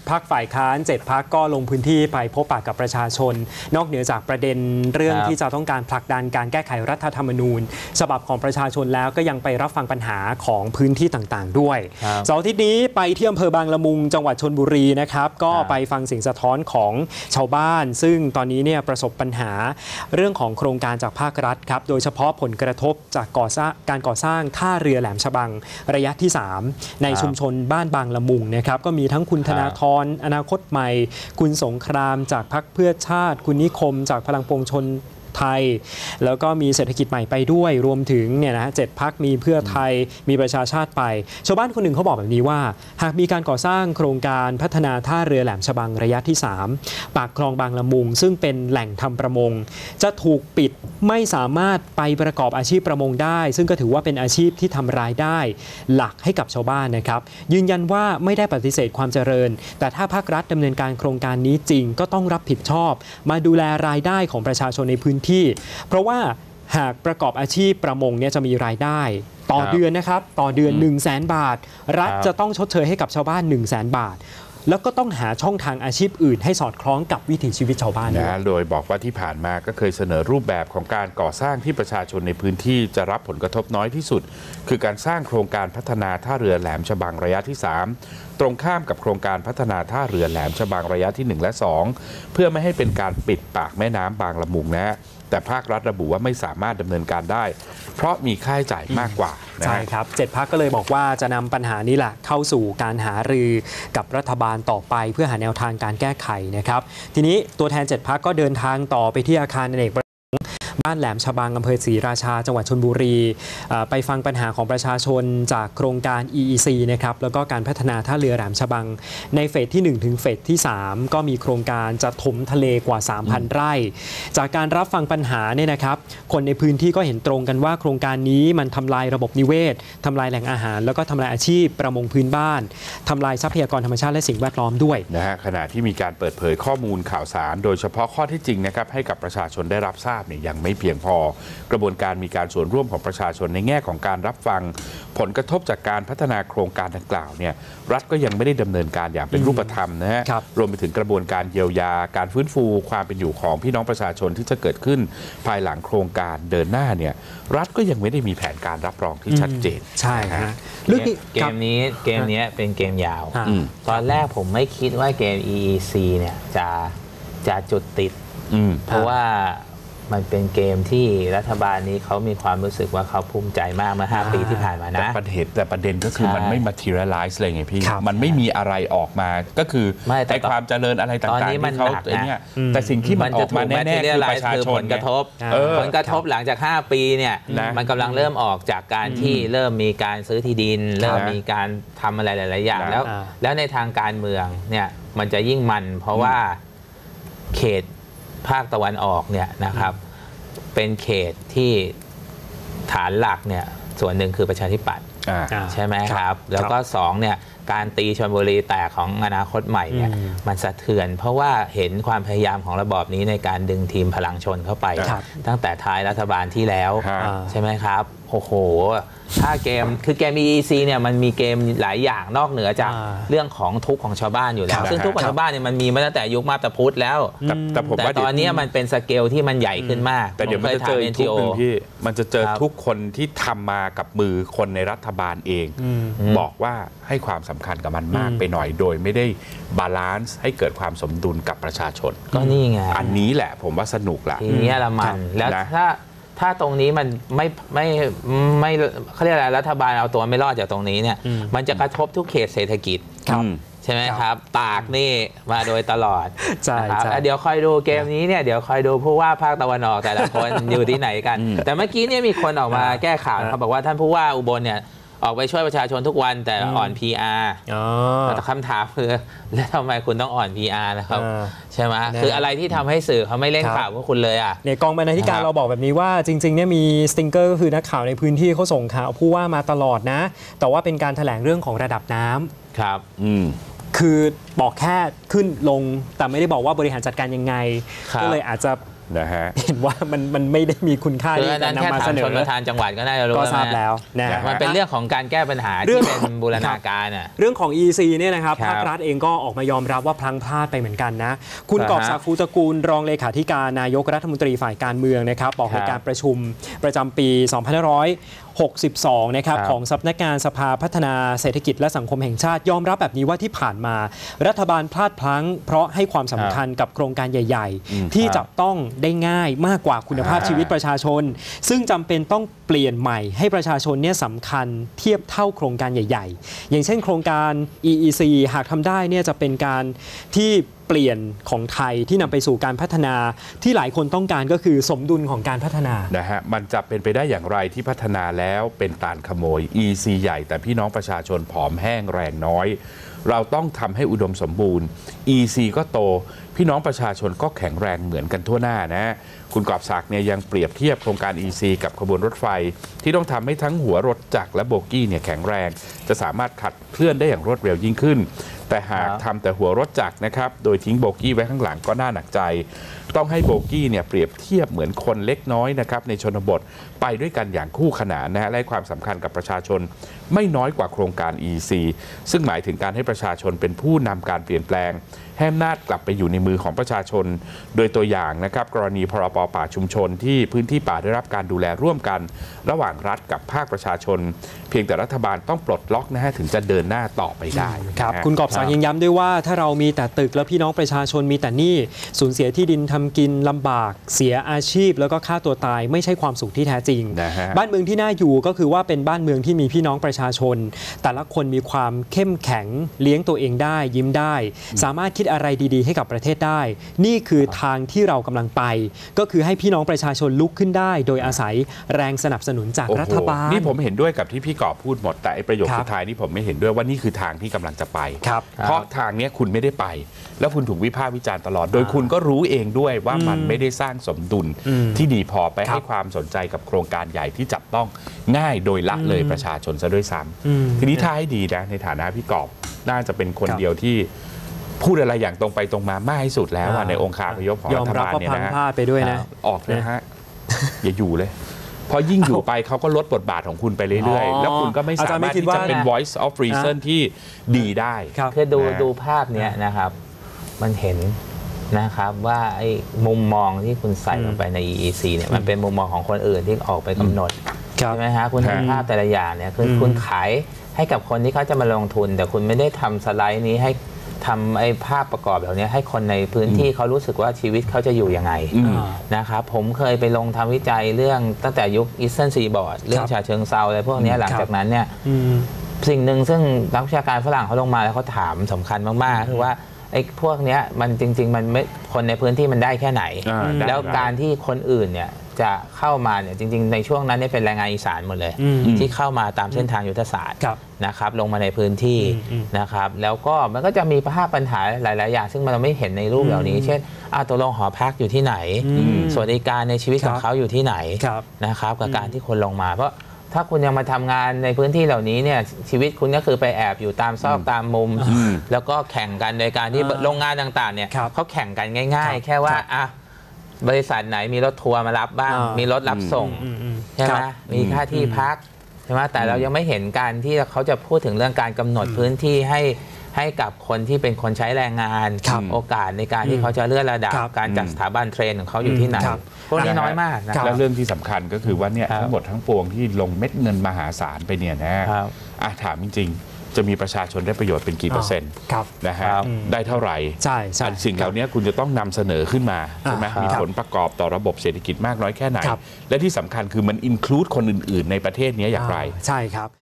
พรรคฝ่ายค้าน7 พรรคก็ลงพื้นที่ไปพบปะกับประชาชนนอกเหนือจากประเด็นเรื่องที่จะต้องการผลักดันการแก้ไขรัฐธรรมนูญฉบับของประชาชนแล้วก็ยังไปรับฟังปัญหาของพื้นที่ต่างๆด้วยเสาร์อาทิตย์นี้ไปที่อำเภอบางละมุงจังหวัดชลบุรีนะครับก็ไปฟังเสียงสะท้อนของชาวบ้านซึ่งตอนนี้เนี่ยประสบปัญหาเรื่องของโครงการจากภาครัฐครับโดยเฉพาะผลกระทบจากการก่อสร้างท่าเรือแหลมฉบังระยะที่3ในชุมชนบ้านบางละมุงนะครับก็มีทั้งคุณธนาธรอนาคตใหม่คุณสงครามจากพรรคเพื่อชาติคุณนิคมจากพลังปวงชนไทยแล้วก็มีเศรษฐกิจใหม่ไปด้วยรวมถึงเนี่ยนะ7 พรรคมีเพื่อไทยมีประชาชาติไปชาวบ้านคนหนึ่งเขาบอกแบบนี้ว่าหากมีการก่อสร้างโครงการพัฒนาท่าเรือแหลมฉบังระยะที่3ปากคลองบางละมุงซึ่งเป็นแหล่งทำประมงจะถูกปิดไม่สามารถไปประกอบอาชีพประมงได้ซึ่งก็ถือว่าเป็นอาชีพที่ทำรายได้หลักให้กับชาวบ้านนะครับยืนยันว่าไม่ได้ปฏิเสธความเจริญแต่ถ้าภาครัฐดำเนินการโครงการนี้จริงก็ต้องรับผิดชอบมาดูแลรายได้ของประชาชนในพื้นที่เพราะว่าหากประกอบอาชีพประมงเนี่ยจะมีรายได้ต่อเดือนนะครับต่อเดือน 100,000 บาทรัฐจะต้องชดเชยให้กับชาวบ้าน 100,000 บาทแล้วก็ต้องหาช่องทางอาชีพอื่นให้สอดคล้องกับวิถีชีวิตชาวบ้านนะโดยบอกว่าที่ผ่านมาก็เคยเสนอรูปแบบของการก่อสร้างที่ประชาชนในพื้นที่จะรับผลกระทบน้อยที่สุดคือการสร้างโครงการพัฒนาท่าเรือแหลมฉบังระยะที่3ตรงข้ามกับโครงการพัฒนาท่าเรือแหลมฉบังระยะที่1และ2เพื่อไม่ให้เป็นการปิดปากแม่น้ำบางละมุงนะแต่ภาครัฐระบุว่าไม่สามารถดำเนินการได้เพราะมีค่าใช้จ่ายมากกว่าใช่ครับ7 พรรคก็เลยบอกว่าจะนำปัญหานี้แหละเข้าสู่การหารือกับรัฐบาลต่อไปเพื่อหาแนวทางการแก้ไขนะครับทีนี้ตัวแทน7 พรรคก็เดินทางต่อไปที่อาคารอเนกประสงค์บ้านแหลมฉบังอำเภอศรีราชาจังหวัดชลบุรีไปฟังปัญหาของประชาชนจากโครงการ EEC นะครับแล้วก็การพัฒนาท่าเรือแหลมฉบังในเฟสที่1ถึงเฟสที่3ก็มีโครงการจะถมทะเลกว่า 3,000 ไร่จากการรับฟังปัญหาเนี่ยนะครับคนในพื้นที่ก็เห็นตรงกันว่าโครงการนี้มันทำลายระบบนิเวศทำลายแหล่งอาหารแล้วก็ทำลายอาชีพประมงพื้นบ้านทำลายทรัพยากรธรรมชาติและสิ่งแวดล้อมด้วยนะฮะขณะที่มีการเปิดเผยข้อมูลข่าวสารโดยเฉพาะข้อที่จริงนะครับให้กับประชาชนได้รับทราบเนี่ยยังไม่เพียงพอกระบวนการมีการส่วนร่วมของประชาชนในแง่ของการรับฟังผลกระทบจากการพัฒนาโครงการดังกล่าวเนี่ยรัฐก็ยังไม่ได้ดำเนินการอย่างเป็นรูปธรรมนะฮะรวมไปถึงกระบวนการเยียวยาการฟื้นฟูความเป็นอยู่ของพี่น้องประชาชนที่จะเกิดขึ้นภายหลังโครงการเดินหน้าเนี่ยรัฐก็ยังไม่ได้มีแผนการรับรองที่ชัดเจนใช่ฮะเกมนี้เป็นเกมยาวตอนแรกผมไม่คิดว่าเกม EEC เนี่ยจะจุดติดเพราะว่ามันเป็นเกมที่รัฐบาลนี้เขามีความรู้สึกว่าเขาภูมิใจมากเมื่อ5 ปีที่ผ่านมานะแต่ประเด็นก็คือมันไม่ materialize เลยไงพี่มันไม่มีอะไรออกมาก็คือไอ้ความเจริญอะไรต่างๆที่เขาเนี่ยแต่สิ่งที่มันออกมาแน่ๆคือประชาชนผลกระทบหลังจาก5 ปีเนี่ยมันกำลังเริ่มออกจากการที่เริ่มมีการซื้อที่ดินเริ่มมีการทำอะไรหลายๆอย่างแล้วในทางการเมืองเนี่ยมันจะยิ่งมันเพราะว่าเขตภาคตะวันออกเนี่ยนะครับเป็นเขตที่ฐานหลักเนี่ยส่วนหนึ่งคือประชาธิปัตย์ใช่ไหมครับแล้วก็2เนี่ยการตีชลบุรีแตกของอนาคตใหม่เนี่ยมันสะเทือนเพราะว่าเห็นความพยายามของระบอบนี้ในการดึงทีมพลังชนเข้าไปตั้งแต่ท้ายรัฐบาลที่แล้วใช่ไหมครับโอ้โหถ้าเกมคือเกม EEC เนี่ยมันมีเกมหลายอย่างนอกเหนือจากเรื่องของทุกข์ของชาวบ้านอยู่แล้วซึ่งทุกข์ของชาวบ้านเนี่ยมันมีมาตั้งแต่ยุคมาตาพุทธแล้วแต่ตอนนี้มันเป็นสเกลที่มันใหญ่ขึ้นมากแต่เดี๋ยวมันจะเจอทุกคนที่มันจะเจอทุกคนที่ทำมากับมือคนในรัฐบาลเองบอกว่าให้ความสำคัญกับมันมากไปหน่อยโดยไม่ได้บาลานซ์ให้เกิดความสมดุลกับประชาชนก็นี่ไงอันนี้แหละผมว่าสนุกละทีนี้ละมันแล้วถ้าตรงนี้มันไม่เขาเรียกอะไรรัฐบาลเอาตัวไม่รอดจากตรงนี้เนี่ยมันจะกระทบทุกเขตเศรษฐกิจใช่ไหมครับตากนี่มาโดยตลอดใช่ครับเดี๋ยวคอยดูเกมนี้เนี่ยเดี๋ยวคอยดูผู้ว่าภาคตะวันออกแต่ละคนอยู่ที่ไหนกันแต่เมื่อกี้เนี่ยมีคนออกมาแก้ข่าวเขาบอกว่าท่านผู้ว่าอุบลเนี่ยออกไปช่วยประชาชนทุกวันแต่อ่อน PR แต่คำถามคือแล้วทำไมคุณต้องอ่อน PR นะครับใช่ไหมคืออะไรที่ทำให้สื่อเขาไม่เล่นข่าวพวกคุณเลยเนี่ยกองบรรณาธิการเราบอกแบบนี้ว่าจริงๆเนี่ยมีสติงเกอร์ก็คือนักข่าวในพื้นที่เขาส่งข่าวผู้ว่ามาตลอดนะแต่ว่าเป็นการแถลงเรื่องของระดับน้ำครับคือบอกแค่ขึ้นลงแต่ไม่ได้บอกว่าบริหารจัดการยังไงก็เลยอาจจะนะฮะเห็นว่ามันไม่ได้มีคุณค่าที่จะนำมาเสนอชนประธานจังหวัดก็น่าจะรู้ก็ทราบแล้วนะมันเป็นเรื่องของการแก้ปัญหาที่เป็นบูรณาการเรื่องของ EC เนี่ยนะครับภาครัฐเองก็ออกมายอมรับว่าพลั้งพลาดไปเหมือนกันนะคุณกอบศักดิ์ ฟูตระกูลรองเลขาธิการนายกรัฐมนตรีฝ่ายการเมืองนะครับบอกในการประชุมประจำปี 2562 นะครับของสำนักงานสภาพัฒนาเศรษฐกิจและสังคมแห่งชาติยอมรับแบบนี้ว่าที่ผ่านมารัฐบาลพลาดพลั้งเพราะให้ความสำคัญกับโครงการใหญ่ๆที่จับต้องได้ง่ายมากกว่าคุณภาพชีวิตประชาชนซึ่งจำเป็นต้องเปลี่ยนใหม่ให้ประชาชนเนี่ยสำคัญเทียบเท่าโครงการใหญ่ๆอย่างเช่นโครงการ EEC หากทำได้เนี่ยจะเป็นการที่เปลี่ยนของไทยที่นำไปสู่การพัฒนาที่หลายคนต้องการก็คือสมดุลของการพัฒนานะฮะมันจะเป็นไปได้อย่างไรที่พัฒนาแล้วเป็นตาลขโมย EC ใหญ่แต่พี่น้องประชาชนผอมแห้งแรงน้อยเราต้องทำให้อุดมสมบูรณ์ EC ก็โตพี่น้องประชาชนก็แข็งแรงเหมือนกันทั่วหน้านะคุณกอบศักดิ์เนี่ยยังเปรียบเทียบโครงการ EC กับขบวนรถไฟที่ต้องทำให้ทั้งหัวรถจักรและโบกี้เนี่ยแข็งแรงจะสามารถขับเคลื่อนได้อย่างรวดเร็วยิ่งขึ้นแต่หากทำแต่หัวรถจักรนะครับโดยทิ้งโบกี้ไว้ข้างหลังก็น่าหนักใจต้องให้โบกี้เนี่ยเปรียบเทียบเหมือนคนเล็กน้อยนะครับในชนบทไปด้วยกันอย่างคู่ขนานนะฮะและความสำคัญกับประชาชนไม่น้อยกว่าโครงการ EC ซึ่งหมายถึงการให้ประชาชนเป็นผู้นำการเปลี่ยนแปลงให้อำนาจกลับไปอยู่ในมือของประชาชนโดยตัวอย่างนะครับกรณีพรบ.ป่าชุมชนที่พื้นที่ป่าได้รับการดูแลร่วมกันระหว่างรัฐกับภาคประชาชนเพียงแต่รัฐบาลต้องปลดล็อกนะฮะถึงจะเดินหน้าต่อไปได้ครับคุณกอบศักดิ์ยังย้ำด้วยว่าถ้าเรามีแต่ตึกแล้วพี่น้องประชาชนมีแต่หนี้สูญเสียที่ดินทำกินลำบากเสียอาชีพแล้วก็ฆ่าตัวตายไม่ใช่ความสุขที่แท้จริงบ้านเมืองที่น่าอยู่ก็คือว่าเป็นบ้านเมืองที่มีพี่น้องประชาชนแต่ละคนมีความเข้มแข็งเลี้ยงตัวเองได้ยิ้มได้สามารถคิดอะไรดีๆให้กับประเทศได้นี่คือทางที่เรากำลังไปก็คือให้พี่น้องประชาชนลุกขึ้นได้โดยอาศัยแรงสนับสนุนจากรัฐบาลนี่ผมเห็นด้วยกับที่พี่กอบพูดหมดแต่ประโยคสุดท้ายนี่ผมไม่เห็นด้วยว่านี่คือทางที่กำลังจะไปเพราะทางนี้คุณไม่ได้ไปแล้วคุณถูกวิพากษ์วิจารณ์ตลอดโดยคุณก็รู้เองด้วยว่ามันไม่ได้สร้างสมดุลที่ดีพอไปให้ความสนใจกับโครงการใหญ่ที่จับต้องง่ายโดยละเลยประชาชนซะด้วยซ้ำทีนี้ถ้าให้ดีนะในฐานะพี่กอบน่าจะเป็นคนเดียวที่พูดอะไรอย่างตรงไปตรงมามากที่สุดแล้วในองค์คาพยพของรัฐบาลเนี่ยนะไปด้วยนะออกนะฮะอย่าอยู่เลยพอยิ่งอยู่ไปเขาก็ลดบทบาทของคุณไปเรื่อยๆแล้วคุณก็ไม่สามารถที่จะเป็น voice of reason ที่ดีได้คือดูภาพนี้นะครับมันเห็นนะครับว่าไอ้มุมมองที่คุณใส่ลงไปใน EEC เนี่ยมันเป็นมุมมองของคนอื่นที่ออกไปกำหนดใช่ไหมฮะคุณเห็นภาพแต่ละอย่างเนี่ยคือคุณขายให้กับคนที่เขาจะมาลงทุนแต่คุณไม่ได้ทำสไลด์นี้ให้ทำไอ้ภาพประกอบเหล่านี้ให้คนในพื้นที่เขารู้สึกว่าชีวิตเขาจะอยู่ยังไงนะครับผมเคยไปลงทำวิจัยเรื่องตั้งแต่ยุค Eastern Seaboard เรื่องฉะเชิงเทราอะไรพวกนี้หลังจากนั้นเนี่ยสิ่งหนึ่งซึ่งนักวิชาการฝรั่งเขาลงมาแล้วเขาถามสำคัญมากๆคือว่าไอ้พวกนี้มันจริงๆมันไม่คนในพื้นที่มันได้แค่ไหนแล้วการที่คนอื่นเนี่ยจะเข้ามาเนี่ยจริงๆในช่วงนั้นเนี่ยเป็นแรงงานอีสานหมดเลยที่เข้ามาตามเส้นทางยุทธศาสตร์นะครับลงมาในพื้นที่นะครับแล้วก็มันก็จะมีภาพปัญหาหลายๆอย่างซึ่งเราไม่เห็นในรูปเหล่านี้เช่นตัวลงหอพักอยู่ที่ไหนสวัสดิการในชีวิตของเขาอยู่ที่ไหนนะครับกับการที่คนลงมาเพราะถ้าคุณยังมาทำงานในพื้นที่เหล่านี้เนี่ยชีวิตคุณก็คือไปแอบอยู่ตามซอกตามมุมแล้วก็แข่งกันโดยการที่โรงงานต่างๆเนี่ยเขาแข่งกันง่ายๆแค่ว่าบริษัทไหนมีรถทัวร์มารับบ้างมีรถรับส่งใช่ไหมมีค่าที่พักใช่ไหมแต่เรายังไม่เห็นการที่เขาจะพูดถึงเรื่องการกำหนดพื้นที่ให้กับคนที่เป็นคนใช้แรงงานโอกาสในการที่เขาจะเลื่อนระดับการจัดสถาบันเทรนของเขาอยู่ที่ไหนพวกนี้น้อยมากและเรื่องที่สำคัญก็คือว่าเนี่ยทั้งหมดทั้งปวงที่ลงเม็ดเงินมหาศาลไปเนี่ยนะถามจริงๆจะมีประชาชนได้ประโยชน์เป็นกี่เปอร์เซ็นต์นะฮะได้เท่าไหร่สิ่งเหล่านี้คุณจะต้องนำเสนอขึ้นมาใช่ไหมมีผลประกอบต่อระบบเศรษฐกิจมากน้อยแค่ไหนและที่สำคัญคือมันอินคลูดคนอื่นๆในประเทศนี้อย่างไรใช่ครับ